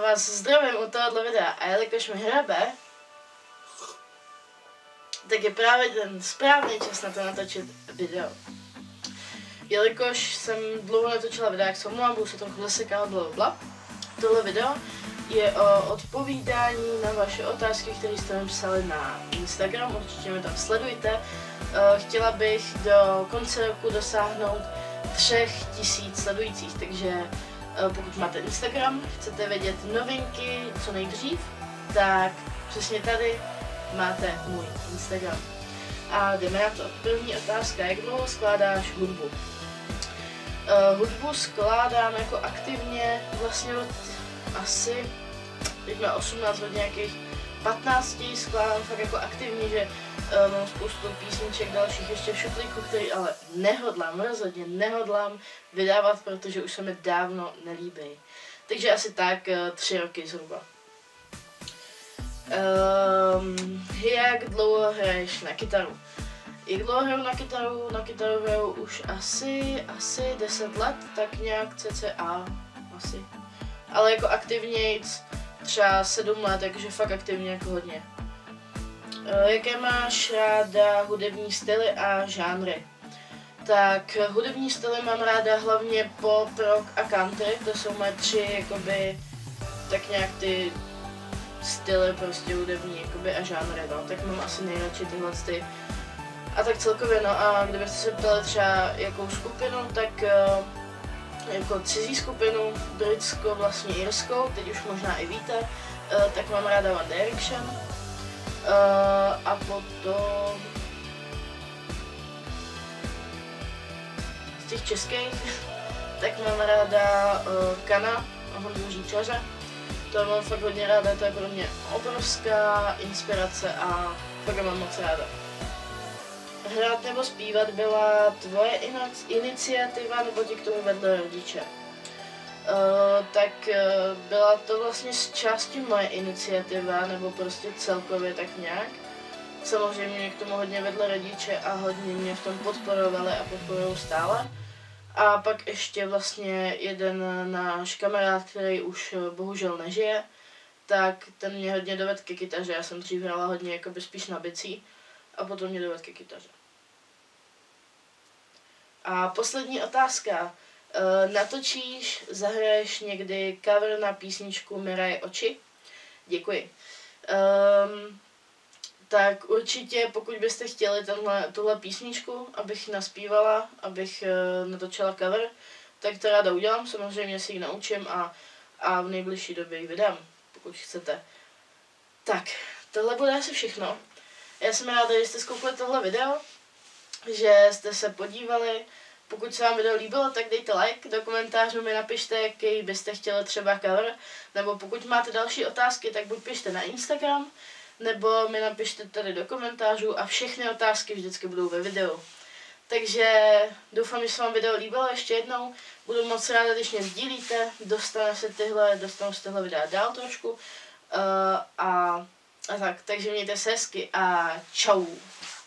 vás zdravím u tohoto videa a jelikož mi hrabe, tak je právě ten správný čas na to natočit video. Jelikož jsem dlouho netočila videa, jak se omlouvám, budu se trochu zasekat, blablabla. Tohle video je o odpovídání na vaše otázky, které jste mi psali na Instagram, určitě mě tam sledujte. Chtěla bych do konce roku dosáhnout 3000 sledujících, takže pokud máte Instagram, chcete vědět novinky co nejdřív, tak přesně tady máte můj Instagram. A jdeme na to. První otázka, jak dlouho skládáš hudbu? Hudbu skládám jako aktivně vlastně od asi, teď má 18, od nějakých 15 skládám fakt jako aktivně, že mám spoustu písniček dalších ještě v šuplíku, který ale rozhodně nehodlám vydávat, protože už se mi dávno nelíbí. Takže asi tak 3 roky zhruba. Jak dlouho hraješ na kytaru? Jak dlouho hraju na kytaru? Na kytaru hraju už asi 10 let, tak nějak cca asi. Ale jako aktivnějc třeba 7 let, takže fakt aktivně jako hodně. Jaké máš ráda hudební styly a žánry? Tak hudební styly mám ráda hlavně pop, rock a country, to jsou moje 3 jakoby tak nějak ty styly prostě hudební jakoby a žánry, no, tak mám asi nejradši tyhle ty. A tak celkově, no a kdybyste se ptali třeba jakou skupinu, tak jako cizí skupinu, britskou, vlastně irskou, teď už možná i víte, tak mám ráda One Direction. A potom z těch českých, tak mám ráda Kana a Honzu Říčaře. To mám fakt hodně ráda, to je pro mě obrovská inspirace a fakt mám moc ráda. Hrát nebo zpívat byla tvoje iniciativa nebo ti k tomu vedli rodiče? Tak byla to vlastně z části moje iniciativa, nebo prostě celkově tak nějak. Samozřejmě mě k tomu hodně vedli rodiče a hodně mě v tom podporovali a podporují stále. A pak ještě vlastně jeden náš kamarád, který už bohužel nežije, tak ten mě hodně dovedl ke kytaře. Já jsem dřív hrála hodně jakoby spíš na bicí a potom mě dovedl ke kytaře. A poslední otázka. Nahraješ, zahraješ někdy cover na písničku Miraj oči? Děkuji. Tak určitě, pokud byste chtěli tuhle písničku, abych naspívala, abych natočila cover, tak to ráda udělám, samozřejmě si ji naučím a v nejbližší době ji vydám, pokud chcete. Tak, tohle bude asi všechno. Já jsem ráda, že jste zkoukli tohle video, že jste se podívali. Pokud se vám video líbilo, tak dejte like, do komentářů mi napište, jaký byste chtěli třeba cover, nebo pokud máte další otázky, tak buď pište na Instagram, nebo mi napište tady do komentářů a všechny otázky vždycky budou ve videu. Takže doufám, že se vám video líbilo ještě jednou, budu moc ráda, když mě sdílíte, dostanou se tyhle videa dál trošku a tak, takže mějte se hezky a čau.